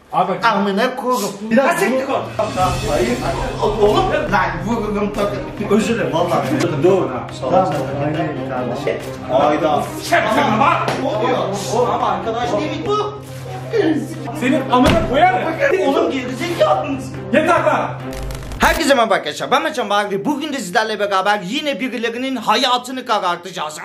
Abi bak. Amına koyup. Biraz Siktir o. Hayır. Oğlum. Lan vururum takım. Özür dilerim vallahi. Dur. Tamam. Hayır kardeşim. Hayda. Şerefine bak. Ama arkadaş değil bu. Senin amına koyarım. Oğlum gerizekalı mısın? Yeter lan. Herkese merhaba arkadaşlar, ben Mecan Bahri. Bugün de sizlerle beraber yine birilerinin hayatını karartacağız.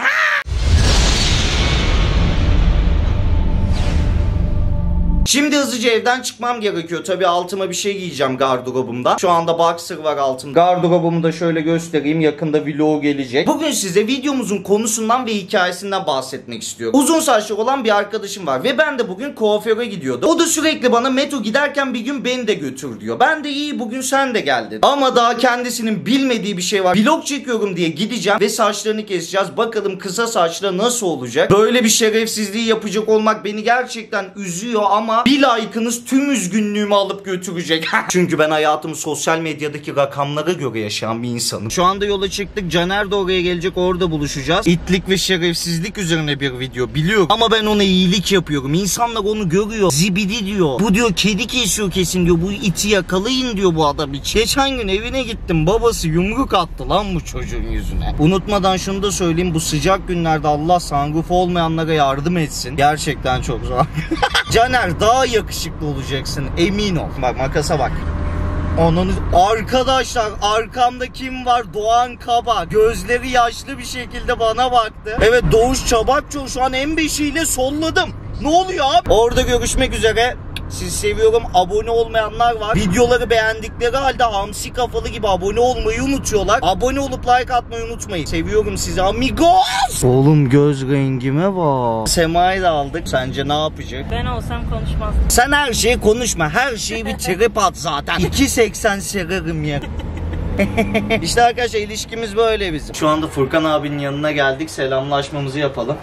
Şimdi hızlıca evden çıkmam gerekiyor. Tabii altıma bir şey giyeceğim gardırobumda. Şu anda boxer var altımda. Gardırobumu da şöyle göstereyim. Yakında vlog gelecek. Bugün size videomuzun konusundan ve hikayesinden bahsetmek istiyorum. Uzun saçlı olan bir arkadaşım var ve ben de bugün kuaföre gidiyordum. O da sürekli bana Meto giderken bir gün beni de götür diyor. Ben de iyi, bugün sen de geldin. Ama daha kendisinin bilmediği bir şey var. Vlog çekiyorum diye gideceğim ve saçlarını keseceğiz. Bakalım kısa saçla nasıl olacak? Böyle bir şerefsizliği yapacak olmak beni gerçekten üzüyor ama bir like'ınız tüm üzgünlüğümü alıp götürecek. Çünkü ben hayatımı sosyal medyadaki rakamlara göre yaşayan bir insanım. Şu anda yola çıktık. Caner de oraya gelecek. Orada buluşacağız. İtlik ve şerefsizlik üzerine bir video biliyorum. Ama ben ona iyilik yapıyorum. İnsanlar onu görüyor. Zibidi diyor. Bu diyor kedi kesiyor kesin diyor. Bu iti yakalayın diyor bu adam için. Geçen gün evine gittim. Babası yumruk attı lan bu çocuğun yüzüne. Unutmadan şunu da söyleyeyim. Bu sıcak günlerde Allah sunroofu olmayanlara yardım etsin. Gerçekten çok zor. Caner daha yakışıklı olacaksın, emin ol. Bak makasa bak. Onun arkadaşlar arkamda kim var? Doğan Kabak. Gözleri yaşlı bir şekilde bana baktı. Evet, Doğuş Çabakçı şu an M5 ile solladım. Ne oluyor abi? Orada görüşmek üzere. Sizi seviyorum. Abone olmayanlar var. Videoları beğendikleri halde hamsi kafalı gibi abone olmayı unutuyorlar. Abone olup like atmayı unutmayın. Seviyorum sizi amigos. Oğlum göz rengime bak. Sema'yı da aldık. Sence ne yapacak? Ben olsam konuşmazdım. Sen her şeyi konuşma. Her şeyi bir trip at zaten. 2.80 sererim ya. İşte arkadaşlar ilişkimiz böyle bizim. Şu anda Furkan abinin yanına geldik. Selamlaşmamızı yapalım.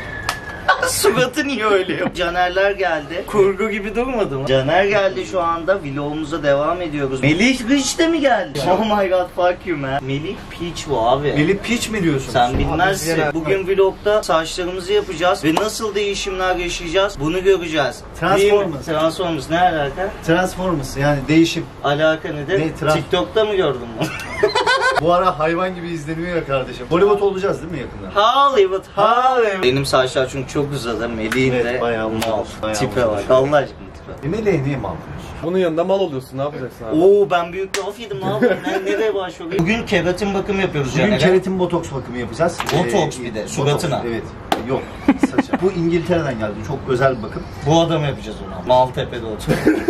Suratı niye öyle yok? Canerler geldi. Kurgu gibi durmadı mı? Caner geldi şu anda. Vlogumuza devam ediyoruz. Melih Rich de mi geldi? Oh my god, fuck you man. Melih Peach bu abi. Melih Peach mi diyorsun? Sen bilmezsin. Bugün vlogda saçlarımızı yapacağız ve nasıl değişimler yaşayacağız bunu göreceğiz. Transformers. Transformers ne alaka? Transformers yani değişim. Alaka nedir? TikTok'ta mı gördün bunu? Bu ara hayvan gibi izleniyor ya kardeşim. Hollywood olacağız değil mi yakında? Hollywood, Hollywood. Benim saçlar çünkü çok uzadı. Melih'in Evet, de bayağı uzun. mal. Tipe bak. Allah aşkına tipe. Melih'e niye mal yapıyorsun? Bunun yanında mal oluyorsun, ne yapacaksın abi? Oo, ben büyük laf yedim, ne yapayım? Nereye başvuruyorum? Bugün keratin bakımı yapıyoruz Bugün Caner'e. keratin botoks bakımı yapacağız. Botoks bir de, suratına. Botoks, evet. Yok, saça. Bu İngiltere'den geldi. Çok özel bir bakım. Bu adam yapacağız ona. Maltepe'de oturuyor.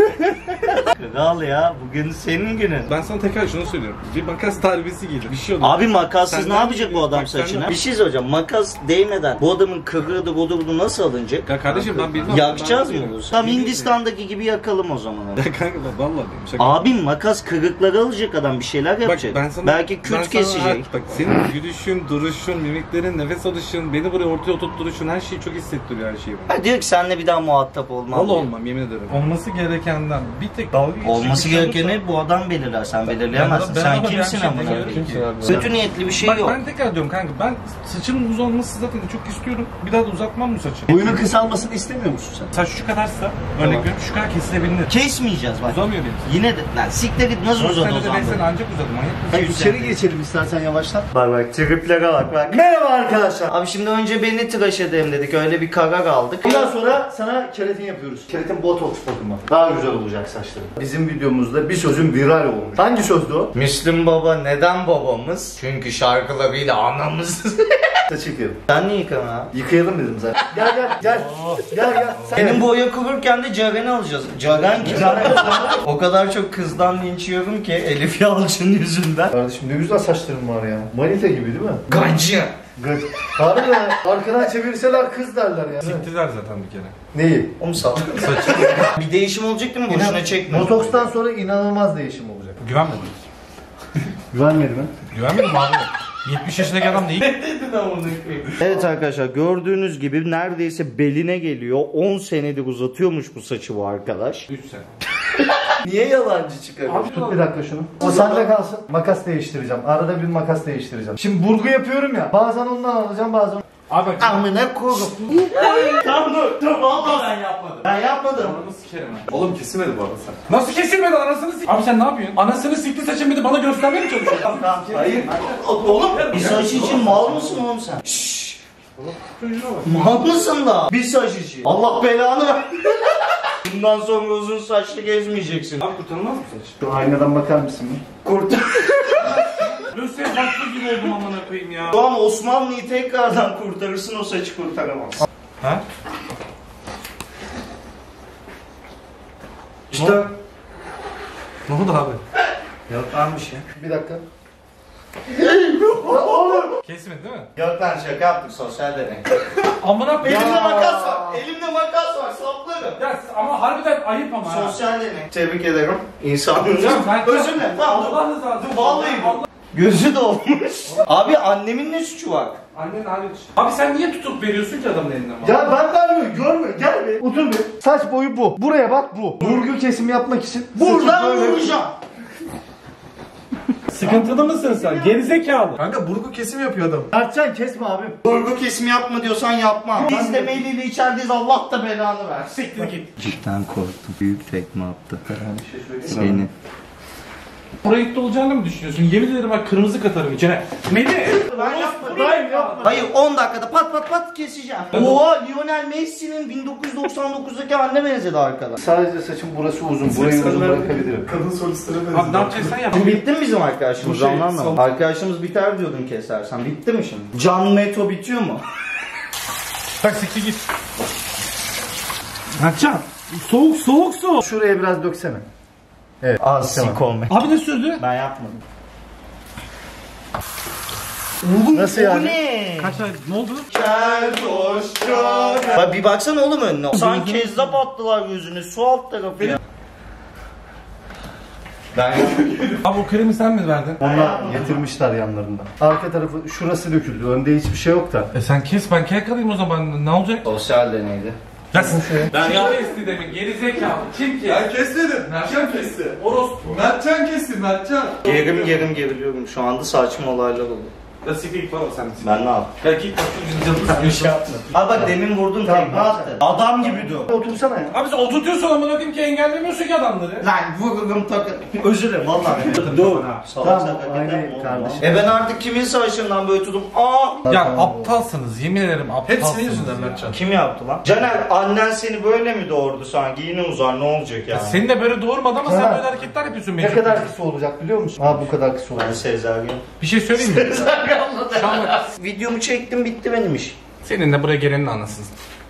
Kral ya, bugün senin günün. Ben sana tekrar şunu söylüyorum. Bir makas darbesi giydim. Bir şey oldu. Abi makassız Senden ne yapacak bu adam bak, senden- saçına? Bir şey söyleyeceğim. Makas değmeden bu adamın kırığıdır, odurdu nasıl alınacak? Ya kardeşim ben bilmem. Yakacağız Ben mı bilmiyorum. bunu? Tam Bilmiyorum. Hindistan'daki gibi yakalım o zaman onu. Ya kanka bak vallahi diyorum. Şaka. Abim makas kırıkları alacak adam, bir şeyler yapacak. Bak ben sana, Belki ben küt sana kesecek. bak senin yürüyüşün, duruşun, mimiklerin, nefes alışın, beni buraya ortaya oturtturuşun her şeyi çok hissettiriyor her şeyi bana. Ha, diyor ki seninle bir daha muhatap olmam. Vallahi diyor. olmam yemin ederim. Olması gerekenden bir tek dalga geçecek. Olması bir şey gerekeni bu adam belirler. Sen belirleyemezsin. Ben Sen ama kimsin bir şey amına demiyorum koyayım? ki. Kötü niyetli bir şey Bak yok. ben tekrar diyorum kanka, ben saçımın uzun olması zaten çok istiyorum. Bir daha da uzatmam bu saçı. Boyunun kısalmasını istemiyor musun sen? Saç şu kadarsa, örnek veriyorum şu kadar kesilebilir. Kesmeyeceğiz bak. Uzamıyor benim. Yine de lan siktir git, nasıl 4 uzadı o senede 5 zaman? sene ancak uzadı manyak. Hadi içeri geçelim istersen yavaştan. Bak bak triplere bak bak. Merhaba arkadaşlar. Abi şimdi önce beni tıraş edelim dedik. Öyle bir karar aldık. Bundan sonra sana keratin yapıyoruz. Keratin botoks bakımı. Daha güzel olacak saçların. Bizim videomuzda bir sözün viral olmuş. Hangi sözdü o? Müslüm Baba neden babamız? Çünkü şarkılarıyla anamız. Saç yıkayalım. Sen niye yıkama abi? Yıkayalım dedim zaten. Gel gel gel. Gel gel. Senin boya kururken de Caren'i alacağız. Caren kim? O kadar çok kızdan linç yiyorum ki Elif Yalçın yüzünden. Kardeşim ne güzel saçların var ya. Manita gibi değil mi? Gancı. Gıt. Harbi ya. Arkadan çevirseler kız derler ya. Siktiler zaten bir kere. Neyi? Oğlum sal. Bir değişim olacak değil mi? Boşuna çekme. Botokstan sonra inanılmaz değişim olacak. Güvenmedim. Güvenmedim mi? Güvenmedim abi. 70 yaşındaki adam değil. Evet arkadaşlar, gördüğünüz gibi neredeyse beline geliyor. 10 senedir uzatıyormuş bu saçı bu arkadaş. 3 sene. Niye yalancı çıkarıyor? Abi tut bir dakika şunu. O sende kalsın. Makas değiştireceğim. Arada bir makas değiştireceğim. Şimdi burgu yapıyorum ya. Bazen ondan alacağım, bazen Abi bak. Amına koyayım. Tamam dur valla ben yapmadım. Ben yapmadım. Ananı sikerim ha. Oğlum kesilmedi bu arada sen. Nasıl kesilmedi anasını sik? Abi sen ne yapıyorsun? Anasını sikti saçın bir de bana göstermeye mi çalışıyorsun? Hayır. Oğlum bir saç için mal mısın oğlum sen? Şşş. Mal mısın da? Bir saç için. Allah belanı ver. Bundan sonra uzun saçlı gezmeyeceksin. Abi kurtarılmaz mı saç? Şu aynadan bakar mısın? Kurtar. Löseye baklı gibi oldum amına koyayım ya. Şu an Osmanlı'yı tekrardan kurtarırsın, o saçı kurtaramaz. Ha? İşte. Ne oldu abi? Yok varmış ya. Bir dakika. Kesmedi değil mi? Yok lan şaka yaptık, sosyal deney. Amına koyayım. Elimde makas var. Elimde makas var, saplarım. Ya ama harbiden ayıp ama ha. Sosyal deney. Tebrik ederim. İnsanlığınız. Hocam ben... Özür dilerim. Tamam dur. Allah rızası için. Vallahi bu. Gözü dolmuş. Abi annemin ne suçu var? Annen hariç. Abi sen niye tutup veriyorsun ki adamın elinden? Ya ben vermiyorum, görmüyor. Gel bir. Otur bir. Saç boyu bu. Buraya bak bu. Vurgu kesimi yapmak için. Buradan saçı böyle- vuracağım. Sıkıntılı mısın sen? Gerizekalı. Kanka burgu kesim yapıyor adam. Mertcan kesme abim. Vurgu kesimi yapma diyorsan yapma. Biz de Melih'le içerideyiz, Allah da belanı ver. Siktir git. Cidden korktum. Büyük tekme attı. Beni. Buraya gitti olacağını mı düşünüyorsun? Yemin ederim bak kırmızı katarım içine. Melih! Ben yapmadım. Hayır 10 dakikada pat pat pat keseceğim. Oha Lionel Messi'nin 1999'daki haline benzedi arkada. Sadece saçım burası uzun. Burayı uzun bırakabilirim. Kadın solistlere Abi ne yapacaksan yap. Şimdi bitti mi bizim arkadaşımız? Bu şey, Anladın mı? Arkadaşımız biter diyordun kesersen. Bitti mi şimdi? Can Meto bitiyor mu? Bak siktir git. Mertcan. Soğuk soğuk soğuk. Şuraya biraz döksene. Evet. Az sik olma. Abi ne sürdü? Ben yapmadım. Nasıl O yani? ne? Kaç ay ne oldu? Bak bir baksana oğlum önüne. Sanki kezzap attılar gözüne. Su alt tarafı ya. Ben Abi o kremi sen mi verdin? Onlar getirmişler yanlarında. Arka tarafı şurası döküldü. Önde hiçbir şey yok da. Sen kes ben kel kalayım o zaman ne olacak? sosyal deneydi. Ya ben ya kesti demin gerizekalı. Kim ki? Ben kesmedim. Mertcan kesti. Orospu. Mertcan kesti Mertcan. Gerim geriliyorum. Şu anda saçma olaylar oldu. Ya siktir git bana sen. Ben ne yaptım? Ya git bak şu canını Bir şey yapmadım. Ha bak demin vurdun Tamam, tekme attın. Adam gibi dur. Otursana ya. Abi sen oturtuyorsun amına koyayım ki engellemiyorsun ki adamları. Lan vururum takın. Özür dilerim vallahi. Dur. Tamam, aynı kardeşim. Ben artık kimin savaşından böyle tutup Ya aptalsınız yemin ederim aptalsınız. Hep senin yüzünden Mertcan. kim yaptı lan? Caner annen seni böyle mi doğurdu sanki? Yine uzar ne olacak yani? Seni de böyle doğurmadı ama sen Ha. böyle hareketler yapıyorsun Ne benim. kadar kısa olacak biliyor musun? Ha bu kadar kısa Ben olacak. Sezaryen. Bir şey söyleyeyim mi? Şu an bak, Videomu çektim bitti benim iş. senin de buraya gelenin anasın.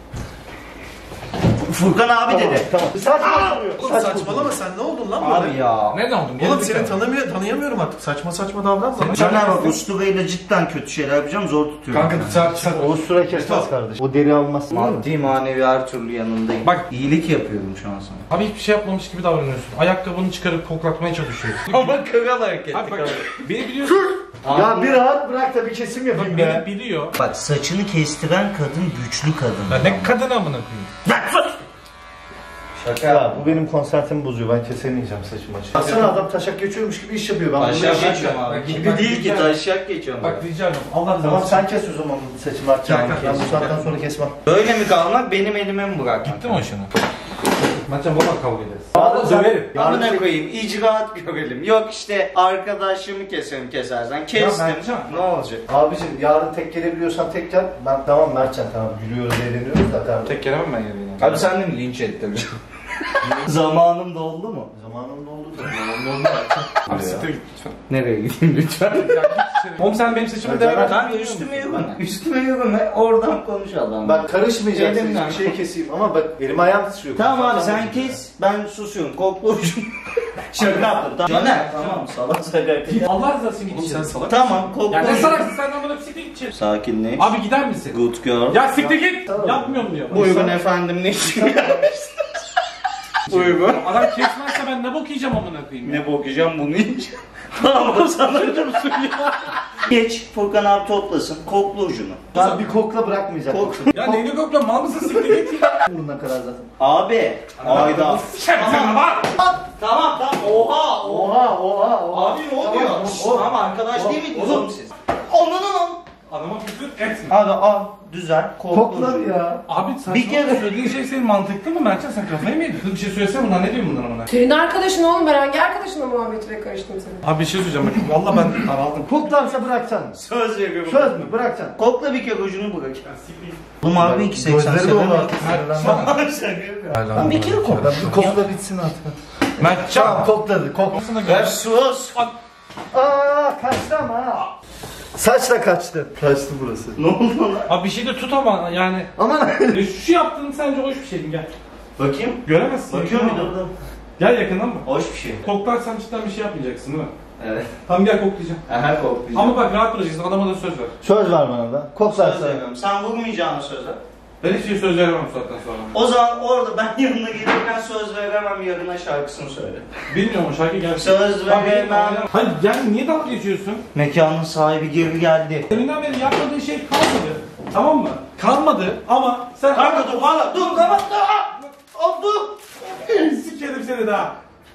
Furkan abi dedi. Tamam. Saçma Oğlum saçmalama sen ne oldun lan Abi ya. Ne oldun? Oğlum seni tanıyamıyorum artık. Saçma saçma davranma. Caner bak usturayla cidden kötü şeyler yapacağım zor tutuyorum. Kanka O sıra kesmez kardeş. O deri almaz. Maddi manevi her türlü yanındayım. Bak. iyilik yapıyorum şu an sana. Abi hiçbir şey yapmamış gibi davranıyorsun. Ayakkabını çıkarıp koklatmaya çalışıyorsun. Ama kral hareket. Abi bak beni biliyorsun. Ya bir rahat bırak da bir kesim yapayım Beni be. biliyor. Bak saçını kestiren kadın güçlü kadın. Ya ne kadın amına koyayım. Şaka Ya bu benim konsantremi bozuyor. Ben kesemeyeceğim saçımı açık. Baksana adam taşak geçiyormuş gibi iş yapıyor. Ben bunu Taşak yapamam. geçiyorum abi. Bak, Gibi bak, değil ki bak. taşak geçiyorum. Bak rica ederim. Allah razı Tamam olsun. sen kes o zaman saçımı açacağım. Ya, Ben bu saatten sonra kesmem. Böyle mi kalmak benim elime mi bırak? Gitti mi hoşuna? Mertcan valla kavga ederiz. Abi Döverim. Amına koyayım icraat görelim. Yok işte arkadaşımı keserim kesersen. Kestim. Mertcan. Ne olacak? Abicim yarın tek gelebiliyorsan tek gel. Ben tamam Mertcan tamam gülüyoruz eğleniyoruz da tamam. Tek gelemem ben yerine. Abi sen de mi linç ettin? Zamanım doldu mu? Zamanında oldu da. Zamanında oldu Abi siktir git lütfen. Nereye gideyim lütfen? Oğlum sen benim seçimi Ben devam et. Kanka üstüme yürüme. Üstüme yürüme. Oradan konuş Allah'ım. Bak karışmayacaksın Elimden. bir şey keseyim ama bak elim ayağım titriyor. Tamam abi sen kes. Ben susuyorum. Kokla ucum. Şaka yaptım. Tamam. Caner. Tamam salak salak. Allah rızası için Oğlum sen salak. Tamam kokla Ya ne ucum. salaksın sen amına siktir git içeri. Sakinleş. Abi gider misin? Good girl. Ya siktir git. Tamam. Yapmıyorum diyor. Buyurun efendim ne için gelmişsiniz? Buyurun. Adam kesmezse ben ne bok yiyeceğim amına koyayım ya. Ne bakacağım bunu hiç. Tamam o sana ya. Geç Furkan abi toplasın. Kokla ucunu. Ben bir kokla bırakmayacak. Kok. Ya neyini kokla mal mısın siktir git ya. Burnuna kadar zaten. Abi. Ayda. Sikerim sen bak. Tamam. Oha. Oha. Abi ne oluyor? Tamam, Tamam arkadaş değil miydiniz oğlum siz? Onun. Adama küfür etme. Hadi al düzel. Koklar ya. Abi saçma Bir kere- söylediğin şey senin mantıklı mı Mertcan? Sen kafayı mı yedin? Kız bir şey söylesene bunlar, ne diyorsun bunlar bana? Senin arkadaşın oğlum, ben hangi arkadaşınla muhabbetine karıştım senin? Abi bir şey söyleyeceğim bak. Valla ben daraldım. Koklarsa bıraksan. Söz veriyorum. Söz mü? Bıraksan. Kokla bir kere ucunu bırak. Oğlum abi 2.80 Gözleri dolu artık. Lan bir kere kokla. Bir kokla bitsin artık. Mertcan. Tamam kokladı. Kokla. Ver sus. Aa kaçtı ama ha. Saç da kaçtı. Kaçtı burası. Ne oldu lan? Abi bir şey de tut ama yani. Aman. Şu yaptığın sence hoş bir şey mi? Gel. Bakayım. Göremezsin. Bakıyorum bir de yakından. orada. Gel yakından mı? Hoş bir şey. Koklarsan cidden bir şey yapmayacaksın değil mi? Evet. Tamam gel koklayacağım. Aha koklayacağım. Ama bak rahat duracaksın, adama da söz ver. Söz ver bana da. Söz Koklarsa. veriyorum. Sen vurmayacağını söz ver. Ben hiç şey söz veremem bu saatten sonra. O zaman orada ben yanına gelirken söz veremem, yarına şarkısını söyle. Bilmiyorum o şarkı gelsin. Söz veremem. Hayır yani niye dalga geçiyorsun? Mekanın sahibi geri geldi. Deminden beri yapmadığın şey kalmadı. Tamam mı? Kalmadı ama sen... Kanka dur hala dur kapat dur. Sikerim seni daha.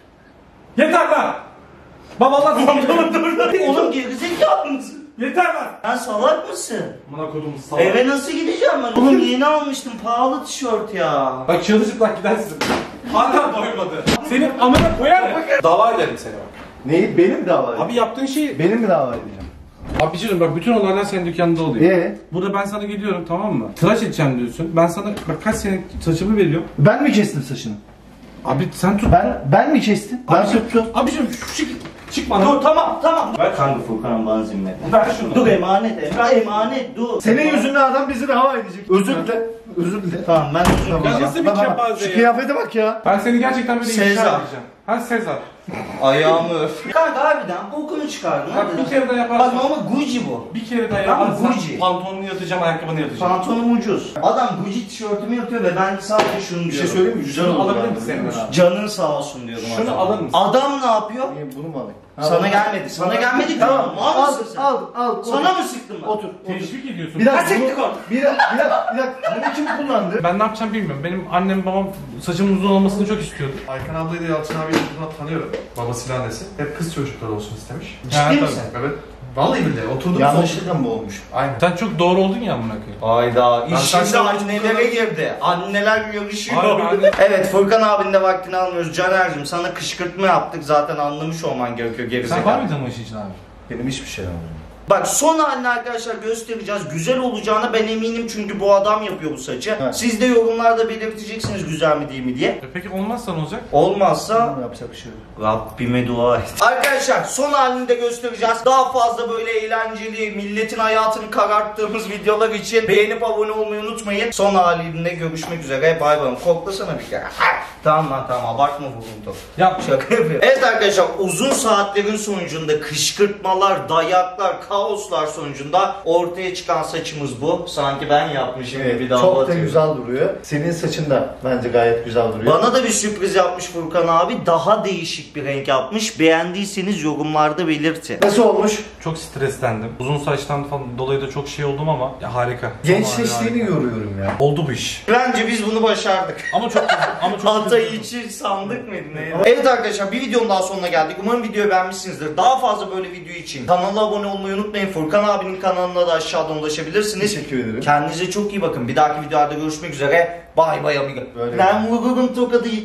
Yeter lan! Babalar sikerim. Oğlum gerizekalı mısın? Yeter lan! Sen salak mısın? Bana kodum salak. Eve nasıl gideceğim ben? Oğlum yeni almıştım pahalı tişört ya. Bak çığlıcıplak gidersin. Hala doymadı. Senin amına koyar mı? Dava ederim seni bak. Neyi? Benim dava edeceğim. Abi yaptığın şey... Benim mi dava edeceğim? Abi bir şey söyleyeyim bak, bütün olaylar senin dükkanında oluyor. Ee? Burada ben sana gidiyorum, tamam mı? Tıraş edeceğim diyorsun. Ben sana bak kaç sene saçımı veriyorum. Ben mi kestim saçını? Abi sen tut. Ben mi kestim? Ben tuttum. Abiciğim çık bana. Dur tamam. Ver kanka Furkan'ın bana zimmet. Ver şunu. Dur emanet. Emanet dur. Senin yüzünden adam bizi hava edecek. Özür dile. Özür dile. Tamam ben özür Tamam. dileyeceğim. Nasıl bir Bak, bak, kepaze Şu ya? kıyafete bak ya. Ben seni gerçekten böyle Sezar. inşa edeceğim. Ha Sezar. Ayağımı öf. Kanka harbiden bokunu çıkardın. Bak bir kere de Bak yaparsan. ama Gucci bu. Bir kere daha Tamam, yaparsan Gucci. pantolonunu yatacağım, ayakkabını yatacağım. Pantolonum ucuz. Adam Gucci tişörtümü yatıyor ve ben sadece şunu diyorum. Bir şey söyleyeyim mi? Güzel Şunu oldu. alabilir abi, misin biliyor senin musun? Canın sağ olsun diyorum. Şunu adama. alır mısın? Adam ne yapıyor? İyi, bunu mu alayım? Sana gelmedi. Sana gelmedi. Tamam. Mal Al, mısın sen? al. Sana mı sıktım ben? Otur. Teşvik ediyorsun. Bir dakika. Siktir bunu- ol. Bir dakika. Bunu kim kullandı? Ben ne yapacağım bilmiyorum. Benim annem babam saçımın uzun olmasını çok istiyordu. Aykan ablayı da Yalçın abiyi de tanıyorum. Babasıyla annesi. Hep kız çocukları olsun istemiş. Ciddi misin? Evet. Vallahi billahi oturdum. Yanlışlıkla mı olmuş? Aynen. Sen çok doğru oldun ya amına koyayım. Hayda. Ben İş şimdi saçma annelere girdi. Anneler yarışıyor. Abi anne- Evet Furkan abinin de vaktini almıyoruz. Caner'cim sana kışkırtma yaptık. Zaten anlamış olman gerekiyor Sen gerizekalı. var mıydın bu iş için abi? Benim hiçbir şey olmadı. Bak son halini arkadaşlar göstereceğiz. Güzel olacağına ben eminim çünkü bu adam yapıyor bu saçı. Evet. Siz de yorumlarda belirteceksiniz güzel mi değil mi diye. Peki olmazsa ne olacak? Olmazsa Tamam, yapacak bir şey yok. Rabbime dua et. Arkadaşlar son halini de göstereceğiz. Daha fazla böyle eğlenceli, milletin hayatını kararttığımız videolar için beğenip abone olmayı unutmayın. Son halinde görüşmek üzere. Bay bay. Koklasana bir kere. Tamam lan tamam abartma vuruntu. Yap. Şaka yapıyorum. Evet arkadaşlar uzun saatlerin sonucunda kışkırtmalar, dayaklar, kaoslar sonucunda ortaya çıkan saçımız bu. Sanki ben yapmışım gibi daha çok da atıyorum. güzel duruyor. Senin saçın da bence gayet güzel duruyor. Bana da bir sürpriz yapmış Furkan abi. Daha değişik bir renk yapmış. Beğendiyseniz yorumlarda belirtin. Nasıl olmuş? Çok streslendim. Uzun saçtan falan dolayı da çok şey oldum ama ya harika. Gençleştiğini görüyorum ya. Oldu bu iş. Bence biz bunu başardık. Ama çok Altay içi sandık mıydı neydi? Evet arkadaşlar bir videonun daha sonuna geldik. Umarım videoyu beğenmişsinizdir. Daha fazla böyle video için kanala abone olmayı unutmayın. Furkan abinin kanalına da aşağıdan ulaşabilirsiniz. Teşekkür ederim. Kendinize çok iyi bakın. Bir dahaki videoda görüşmek üzere. Bay bay amigo. Böyle. Ben vururum tokadı.